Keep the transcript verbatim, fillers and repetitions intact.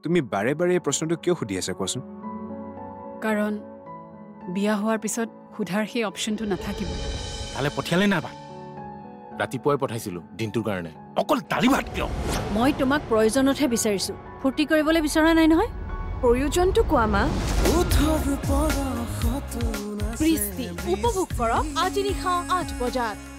তুমি বাৰে বাৰে এই প্ৰশ্নটো কিয় সুধি আছা কোৱাচোন কাৰণ বিয়া হোৱাৰ পিছত সুধাৰ সেই অপচনটো নাথাকিব তালে পঠিয়ালে না ভাত ৰাতিপুৱাই পঠাইছিলো দিনটোৰ কাৰণে অকল দালি ভাত কিয় মই তোমাক প্ৰয়োজনতহে বিচাৰিছো ফূৰ্তি কৰিবলৈ বিচৰা নাই নহয় প্ৰয়োজনটো কোৱা মা বৃষ্টি উপভোগ কৰক আজি নিশা আঠ বজাত